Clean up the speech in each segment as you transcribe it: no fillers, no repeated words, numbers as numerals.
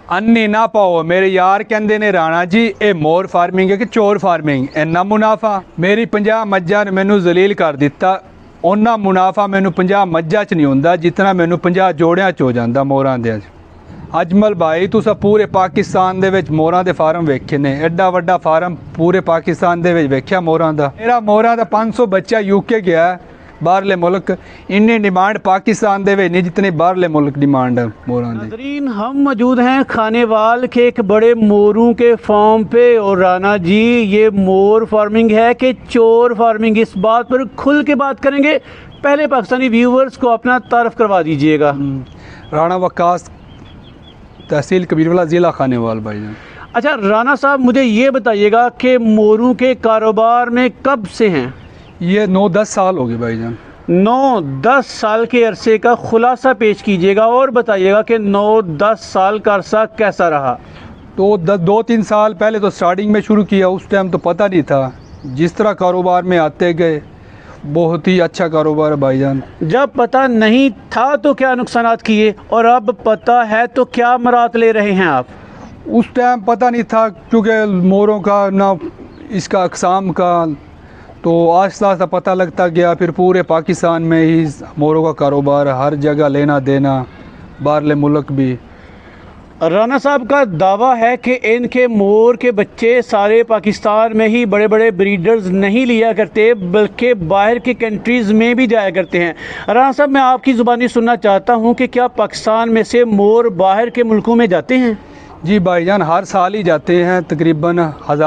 अन्नी ना पाओ मेरे यार कहते ने राणा जी ये मोर फार्मिंग है कि चोर फार्मिंग इन्ना मुनाफा मेरी 50 मज्जां ने मैनू जलील कर दिता उन्ना मुनाफा मैनू 50 मज्जां च नहीं हुंदा जितना मैनू 50 जोड़ियां च हो जांदा मोरां दे। अजमल भाई तुसा पूरे पाकिस्तान दे विच मोरां दे फार्म वेखे ने एड्डा वड्डा फार्म पूरे पाकिस्तान दे विच वेख्या मोरां दा। मेरा मोरां दा 500 बच्चा यूके गया बाहरले मुल्क इन्नी डिमांड पाकिस्तान दे विच नहीं जितनी बाहरले मुल्क डिमांड है मोरां दी। नाज़रीन हम मौजूद हैं खानेवाल के एक बड़े मोरों के फार्म पे और राणा जी ये मोर फार्मिंग है कि चोर फार्मिंग इस बात पर खुल के बात करेंगे। पहले पाकिस्तानी व्यूवर्स को अपना तारफ़ करवा दीजिएगा। राणा वक्कास तहसील कबीरवाला ज़िला खानेवाल भाईजान। अच्छा राणा साहब मुझे ये बताइएगा कि मोरों के कारोबार में कब से हैं? ये 9-10 साल हो गए भाईजान। 9-10 साल के अरसे का खुलासा पेश कीजिएगा और बताइएगा कि 9-10 साल का अरसा कैसा रहा। तो 2-3 साल पहले तो स्टार्टिंग में शुरू किया, उस टाइम तो पता नहीं था, जिस तरह कारोबार में आते गए बहुत ही अच्छा कारोबार है भाईजान। जब पता नहीं था तो क्या नुकसानात किए और अब पता है तो क्या मरात ले रहे हैं आप? उस टाइम पता नहीं था क्योंकि मोरों का ना इसका अक़साम का, तो आहिस्ता आहिस्ता पता लगता गया। फिर पूरे पाकिस्तान में ही मोरों का कारोबार, हर जगह लेना देना, बाहरले मुल्क भी। राणा साहब का दावा है कि इनके मोर के बच्चे सारे पाकिस्तान में ही बड़े बड़े ब्रीडर्स नहीं लिया करते बल्कि बाहर की कंट्रीज़ में भी जाया करते हैं। राणा साहब मैं आपकी ज़ुबानी सुनना चाहता हूं कि क्या पाकिस्तान में से मोर बाहर के मुल्कों में जाते हैं? जी भाईजान हर साल ही जाते हैं, तकरीबन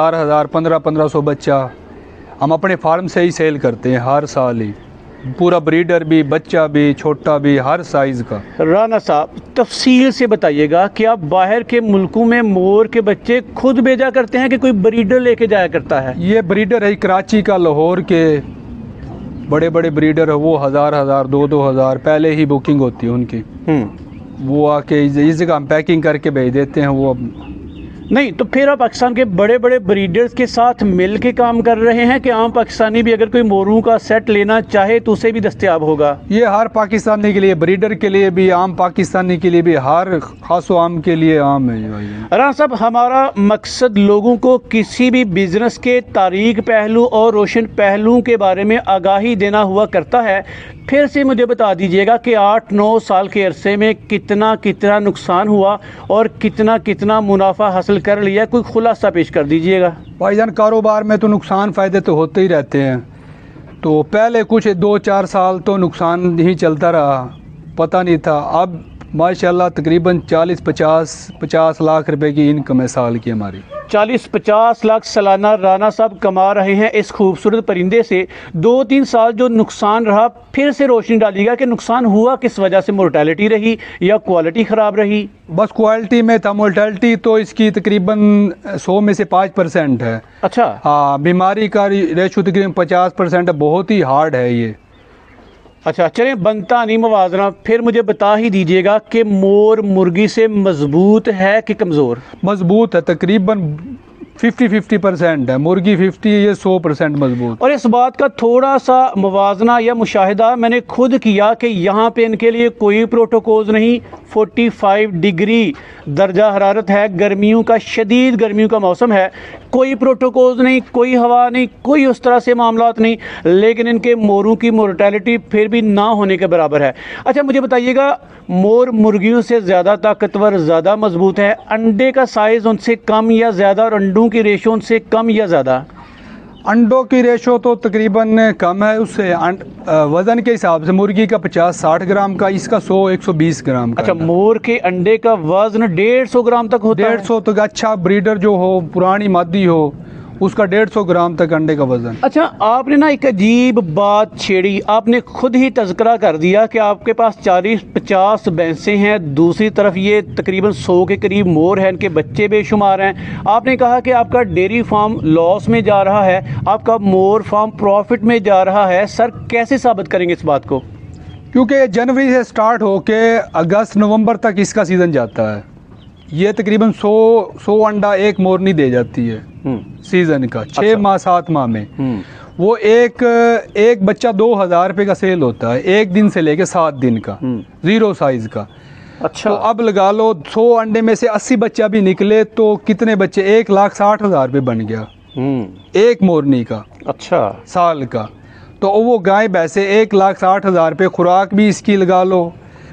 1500 बच्चा हम अपने फार्म से ही सेल करते हैं हर साल ही, पूरा ब्रीडर भी, बच्चा भी, छोटा भी, हर साइज़ का। राणा साहब तफसील से बताइएगा कि आप बाहर के मुल्कों में मोर के बच्चे खुद भेजा करते हैं कि कोई ब्रीडर लेके जाया करता है? ये ब्रीडर है कराची का, लाहौर के बड़े बड़े ब्रीडर है, वो 1000 2-2 हज़ार पहले ही बुकिंग होती है उनकी। वो आके इस जगह हम पैकिंग करके भेज देते हैं। वो नहीं तो फिर आप पाकिस्तान के बड़े बड़े ब्रीडर्स के साथ मिल के काम कर रहे हैं कि आम पाकिस्तानी भी अगर कोई मोरों का सेट लेना चाहे तो उसे भी दस्तयाब होगा? ये हर पाकिस्तानी के लिए, ब्रीडर के लिए भी, आम पाकिस्तानी के लिए भी, हर खासो आम के लिए आम है। राणा साहब हमारा मकसद लोगों को किसी भी बिज़नेस के तारीक पहलू और रोशन पहलुओं के बारे में आगाही देना हुआ करता है। फिर से मुझे बता दीजिएगा कि 8-9 साल के अरसे में कितना कितना नुकसान हुआ और कितना कितना मुनाफा हासिल कर लिया, कोई खुलासा पेश कर दीजिएगा। भाईजान कारोबार में तो नुकसान फ़ायदे तो होते ही रहते हैं, तो पहले कुछ 2-4 साल तो नुकसान ही चलता रहा, पता नहीं था। अब माशाल्लाह तकरीबन 40-50 लाख रुपए की इनकम है साल की हमारी। 40-50 लाख सालाना राणा साहब कमा रहे हैं इस खूबसूरत परिंदे से। 2-3 साल जो नुकसान रहा फिर से रोशनी डालिएगा कि नुकसान हुआ किस वजह से, मोर्टेलिटी रही या क्वालिटी ख़राब रही? बस क्वालिटी में था, मोर्टेलिटी तो इसकी तकरीबन 100 में से 5% है। अच्छा हाँ, बीमारी का रेशो तकरीबन 50% है, बहुत ही हार्ड है ये। अच्छा चलें बनता नहीं मवाजना, फिर मुझे बता ही दीजिएगा कि मोर मुर्गी से मजबूत है कि कमज़ोर? मजबूत है, तकरीबन 50-50% है, मुर्गी 50, ये 100% मजबूत। और इस बात का थोड़ा सा मवाजना या मुशाहिदा मैंने खुद किया कि यहाँ पे इनके लिए कोई प्रोटोकॉल नहीं, 45 डिग्री दर्जा हरारत है, गर्मियों का शदीद गर्मियों का मौसम है, कोई प्रोटोकॉल नहीं, कोई हवा नहीं, कोई उस तरह से मामलात नहीं, लेकिन इनके मोरों की मोर्टेलिटी फिर भी ना होने के बराबर है। अच्छा मुझे बताइएगा मोर मुर्गियों से ज़्यादा ताकतवर, ज़्यादा मजबूत है, अंडे का साइज़ उनसे कम या ज़्यादा और अंडों की रेशो उनसे कम या ज़्यादा? अंडों की रेशो तो तकरीबन कम है उससे, वज़न के हिसाब से मुर्गी का 50-60 ग्राम का, इसका 100-120 ग्राम का। अच्छा मोर के अंडे का वज़न 150 ग्राम तक होता है? 150 तक, अच्छा ब्रीडर जो हो, पुरानी मादी हो, उसका 150 ग्राम तक अंडे का वज़न। अच्छा आपने ना एक अजीब बात छेड़ी, आपने खुद ही तज़किरा कर दिया कि आपके पास 40-50 भैंसें हैं, दूसरी तरफ ये तकरीबन 100 के करीब मोर हैं, इनके बच्चे बेशुमार हैं। आपने कहा कि आपका डेयरी फार्म लॉस में जा रहा है, आपका मोर फार्म प्रॉफिट में जा रहा है। सर कैसे साबित करेंगे इस बात को? क्योंकि जनवरी से स्टार्ट होके अगस्त-नवंबर तक इसका सीज़न जाता है। ये तकरीबन 100 अंडा एक मोरनी दे जाती है सीज़न का, 6 माह 7 माह में। वो एक बच्चा 2000 रुपये का सेल होता है, एक दिन से लेके 7 दिन का, ज़ीरो साइज़ का। अच्छा। तो अब लगा लो 100 अंडे में से 80 बच्चा भी निकले तो कितने बच्चे, 1,60,000 रुपये बन गया एक मोरनी का, अच्छा। साल का। तो वो गाय भैंसे 1,60,000 रुपये, खुराक भी इसकी लगा लो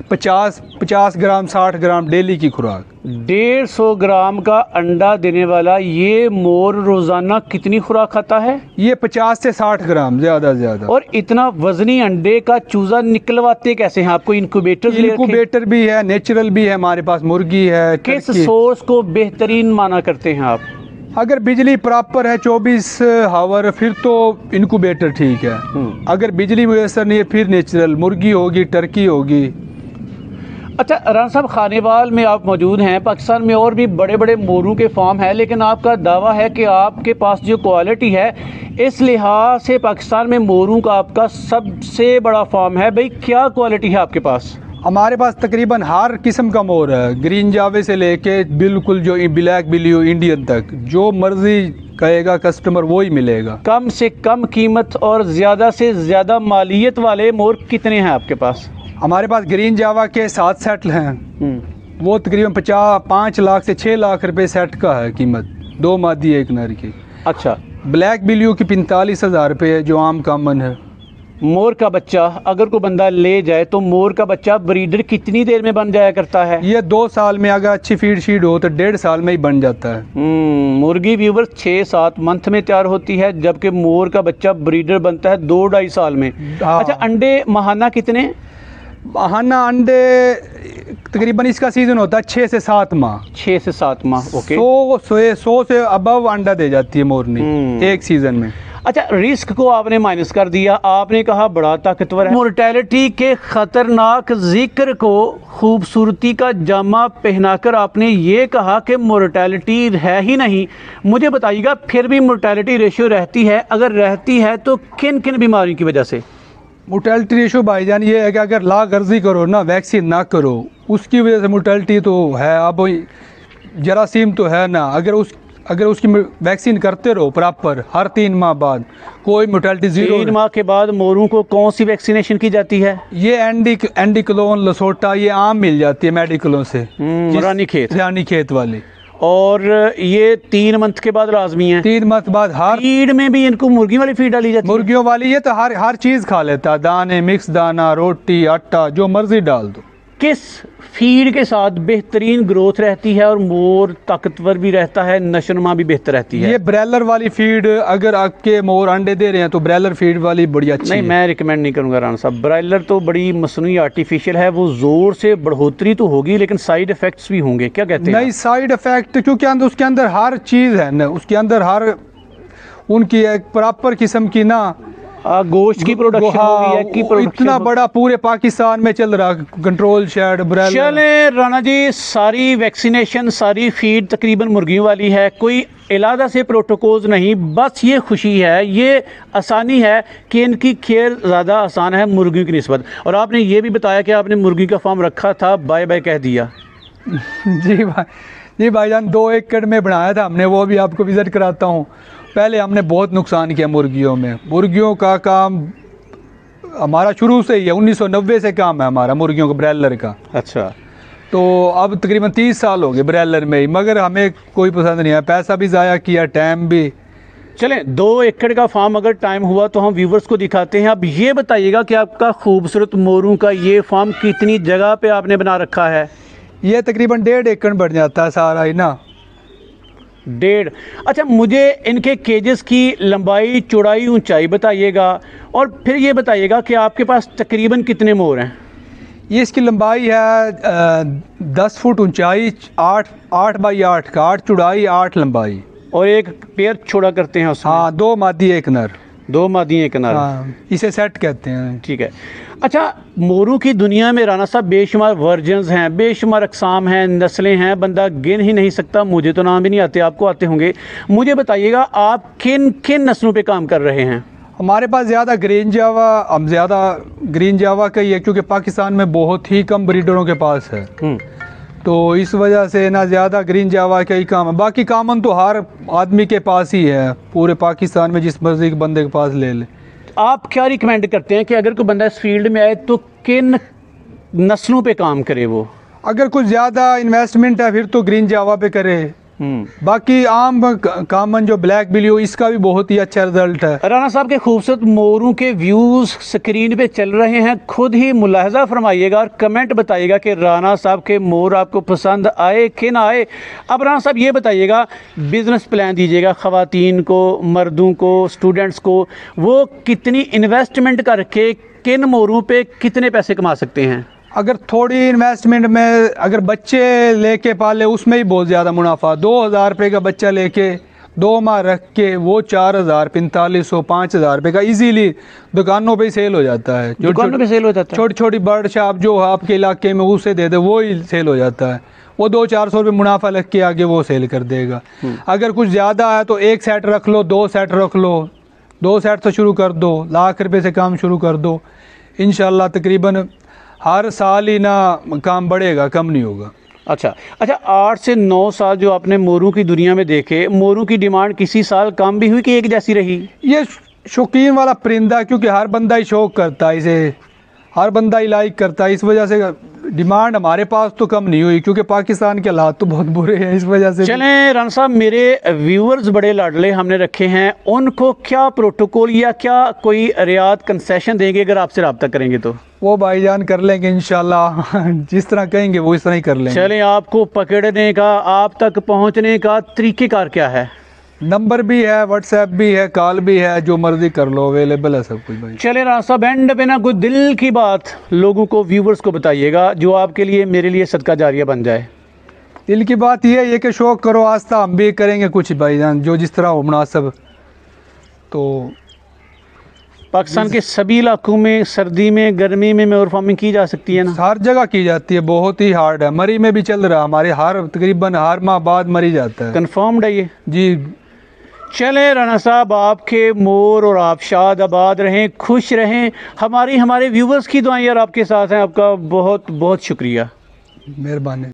50 ग्राम 60 ग्राम डेली की खुराक। 150 ग्राम का अंडा देने वाला ये मोर रोजाना कितनी खुराक खाता है? ये 50 से 60 ग्राम ज़्यादा से ज़्यादा। और इतना वजनी अंडे का चूजा निकलवाते कैसे हैं? आपको इंक्यूबेटर भी है, नेचुरल भी है, हमारे पास मुर्गी है। किस सोर्स को बेहतरीन माना करते हैं आप? अगर बिजली प्रॉपर है 24 हावर फिर तो इंक्यूबेटर ठीक है। अगर बिजली मुयसर नहीं है फिर नेचुरल मुर्गी होगी, टर्की होगी। अच्छा राना साहब, खानेवाल में आप मौजूद हैं। पाकिस्तान में और भी बड़े बड़े मोरों के फार्म हैं, लेकिन आपका दावा है कि आपके पास जो क्वालिटी है इस लिहाज से पाकिस्तान में मोरों का आपका सबसे बड़ा फार्म है। भाई क्या क्वालिटी है आपके पास? हमारे पास तकरीबन हर किस्म का मोर है, ग्रीन जावे से लेके बिल्कुल जो ब्लैक बिलियो इंडियन तक, जो मर्जी कहेगा कस्टमर वो ही मिलेगा। कम से कम कीमत और ज़्यादा से ज़्यादा मालियत वाले मोर कितने हैं आपके पास? हमारे पास ग्रीन जावा के 7 सेट हैं, वो तकरीबन 5 लाख से 6 लाख रुपए सेट का है कीमत, 2 मादी 1 नर की। अच्छा। ब्लैक बिलियो की 45,000 रुपये है जो आम कामन है। मोर का बच्चा अगर कोई बंदा ले जाए तो मोर का बच्चा ब्रीडर कितनी देर में बन जाया करता है? ये 2 साल में, अगर अच्छी फीड शीड हो तो 1.5 साल में ही बन जाता है। मुर्गी व्यूवर्स 6-7 मंथ में तैयार होती है, जबकि मोर का बच्चा ब्रीडर बनता है 2-2.5 साल में। अच्छा, अंडे माहाना कितने? माहाना अंडे तकरीबन इसका सीजन होता है 6 से 7 माह। 6 से 7 माह, ओके। 100 से अबव अंडा दे जाती है मोरनी एक सीजन में। अच्छा, रिस्क को आपने माइनस कर दिया, आपने कहा बड़ा ताकतवर है। मोर्टेलिटी के खतरनाक जिक्र को खूबसूरती का जामा पहनाकर आपने ये कहा कि मोर्टेलिटी है ही नहीं। मुझे बताइएगा, फिर भी मोर्टेलिटी रेशियो रहती है? अगर रहती है तो किन किन बीमारियों की वजह से? मोर्टेलिटी रेशो भाईजान ये है कि अगर लागर्जी करो ना, वैक्सीन ना करो, उसकी वजह से मोर्टेलिटी तो है। अब जरासीम तो है ना, अगर उसकी वैक्सीन करते रहो प्रॉपर हर 3 माह बाद, कोई मोर्टेलिटी 0। 3 माह के बाद मोरों को कौन सी वैक्सीनेशन की जाती है? ये एंडीक्लोन, लसोटा, ये आम मिल जाती है मेडिकलों से, रानीखेत वाली। और ये 3 मंथ के बाद लाजमी है? 3 मंथ बाद। हर फीड में भी इनको मुर्गी वाली फीड डाली जाती है? मुर्गियों वाली। ये तो हर चीज़ खा लेता है, दाने, मिक्स दाना, रोटी, आटा, जो मर्जी डाल दो। किस फीड के साथ बेहतरीन ग्रोथ रहती है और मोर ताकतवर भी रहता है, नशोनुमा भी बेहतर रहती है? ये ब्रैलर वाली फीड, अगर आपके मोर अंडे दे रहे हैं तो ब्रैलर फीड वाली बड़ी अच्छी नहीं, मैं रिकमेंड नहीं करूँगा राना साहब। ब्रायलर तो बड़ी मसनूई आर्टिफिशियल है, वो ज़ोर से बढ़ोतरी तो होगी लेकिन साइड इफ़ेक्ट्स भी होंगे, क्या कहते हैं? नहीं, साइड इफ़ेक्ट क्योंकि उसके अंदर हर चीज़ है ना, उसके अंदर हर उनकी एक प्रॉपर किस्म की ना गोश्त की प्रोडक्शन होगी, एग की प्रोडक्शन। इतना बड़ा पूरे पाकिस्तान में चल रहा कंट्रोल शेड ब्रैलर। चले राना जी, सारी वैक्सीनेशन, सारी फीड तकरीबन मुर्गियों वाली है, कोई इलादा से प्रोटोकॉल्स नहीं, बस ये खुशी है, ये आसानी है कि इनकी केयर ज़्यादा आसान है मुर्गियों की निस्बत। और आपने ये भी बताया कि आपने मुर्गी का फार्म रखा था, बाय बाय कह दिया। जी भाईजान, 2 एकड़ में बनाया था हमने, वो भी आपको विज़िट कराता हूँ। पहले हमने बहुत नुकसान किया मुर्गियों में। मुर्गियों का काम हमारा शुरू से ही है, 1990 से काम है हमारा मुर्गियों का, ब्रैलर का। अच्छा। तो अब तकरीबन 30 साल हो गए ब्रैलर में ही, मगर हमें कोई पसंद नहीं है, पैसा भी ज़ाया किया, टाइम भी। चलें, 2 एकड़ का फार्म अगर टाइम हुआ तो हम व्यूवर्स को दिखाते हैं। अब ये बताइएगा कि आपका खूबसूरत मोरों का ये फार्म कितनी जगह पे आपने बना रखा है? ये तकरीबन 1.5 एकड़ बढ़ जाता है सारा ही ना। 1.5। अच्छा, मुझे इनके केजेस की लंबाई, चौड़ाई, ऊंचाई बताइएगा, और फिर ये बताइएगा कि आपके पास तकरीबन कितने मोर हैं? ये इसकी लंबाई है 10 फुट ऊंचाई, 8 बाई 8 का, 8 चौड़ाई, 8 लंबाई। और एक पेयर छोड़ा करते हैं उसमें? हाँ, 2 मादी 1 नर। 2 मादी 1 नर। हाँ, इसे सेट कहते हैं। ठीक है। अच्छा, मोरों की दुनिया में राना साहब बेशुमार वर्जन्स हैं, बेशुमार अकसाम हैं, नस्लें हैं, बंदा गिन ही नहीं सकता। मुझे तो नाम भी नहीं आते, आपको आते होंगे। मुझे बताइएगा, आप किन किन नस्लों पे काम कर रहे हैं? हमारे पास ज़्यादा ग्रीन जावा, हम ज़्यादा ग्रीन जावा का ही है, क्योंकि पाकिस्तान में बहुत ही कम ब्रीडरों के पास है, तो इस वजह से ना ज़्यादा ग्रीन जावा का ही काम है। बाकी कामन तो हर आदमी के पास ही है, पूरे पाकिस्तान में जिस मर्जी के बंदे के पास ले ले। आप क्या रिकमेंड करते हैं कि अगर कोई बंदा इस फील्ड में आए तो किन नस्लों पे काम करे? वो अगर कुछ ज़्यादा इन्वेस्टमेंट है फिर तो ग्रीन जावा पे करे। बाकी आम कॉमन जो ब्लैक ब्लू, इसका भी बहुत ही अच्छा रिजल्ट है। राना साहब के खूबसूरत मोरों के व्यूज़ स्क्रीन पे चल रहे हैं, खुद ही मुलाहजा फरमाइएगा और कमेंट बताइएगा कि राना साहब के मोर आपको पसंद आए कि ना आए। अब राना साहब ये बताइएगा, बिज़नेस प्लान दीजिएगा ख़वातीन को, मर्दों को, स्टूडेंट्स को, वो कितनी इन्वेस्टमेंट करके किन मोरों पे कितने पैसे कमा सकते हैं? अगर थोड़ी इन्वेस्टमेंट में अगर बच्चे लेके पाले उसमें ही बहुत ज़्यादा मुनाफा। 2,000 रुपये का बच्चा लेके 2 माह रख के वो 4,000, 4,500, 5,000 रुपये का इजीली दुकानों पे ही सेल हो जाता है। दुकानों पे सेल हो जाता है। छोटी छोटी बर्ड शॉप जो आपके इलाके में उसे दे दे वो ही सेल हो जाता है। वो 200-400 रुपये मुनाफा लग के आगे वो सेल कर देगा। अगर कुछ ज़्यादा है तो 1 सेट रख लो, 2 सेट रख लो, 2 सेट से शुरू कर दो, लाख रुपये से काम शुरू कर दो। इंशाल्लाह तकरीबन हर साल ही ना काम बढ़ेगा, कम नहीं होगा। अच्छा 8 से 9 साल जो आपने मोरों की दुनिया में देखे, मोरों की डिमांड किसी साल कम भी हुई कि एक जैसी रही? ये शौकीन वाला परिंदा, क्योंकि हर बंदा ही शौक करता है इसे, हर बंदा ही लाइक करता है, इस वजह से डिमांड हमारे पास तो कम नहीं हुई, क्योंकि पाकिस्तान के हालात तो बहुत बुरे हैं इस वजह से। चलें राना साहब, मेरे व्यूअर्स बड़े लाडले हमने रखे हैं, उनको क्या प्रोटोकॉल या क्या कोई रियायत कंसेशन देंगे अगर आपसे रब्ता करेंगे तो? वो भाईजान कर लेंगे इंशाल्लाह जिस तरह कहेंगे वो इस तरह ही कर लेंगे। चलें, आपको पकड़ने का, आप तक पहुंचने का तरीक़ेकार क्या है? नंबर भी है, व्हाट्सएप भी है, कॉल भी है, जो मर्जी कर लो, अवेलेबल है सब कुछ भाई। चले राना साहब, एंड पे ना कोई दिल की बात लोगों को, व्यूवर्स को बताइएगा जो आपके लिए, मेरे लिए सदका जारिया बन जाए। दिल की बात ये है कि शौक करो, आस्था हम भी करेंगे कुछ भाईजान, जो जिस तरह हो मुनासिब। तो पाकिस्तान के सभी इलाकों में सर्दी में, गर्मी में मोर फार्मिंग की जा सकती है ना? हर जगह की जाती है, बहुत ही हार्ड है। मरी में भी चल रहा है हमारे, तकरीबन हर माह बाद मरी जाता है। कन्फर्म्ड है ये? जी। चले राना साहब, आपके मोर और आप शाद आबाद रहें, खुश रहें। हमारे व्यूवर्स की दुआएं यार आपके साथ हैं। आपका बहुत बहुत शुक्रिया, मेहरबानी।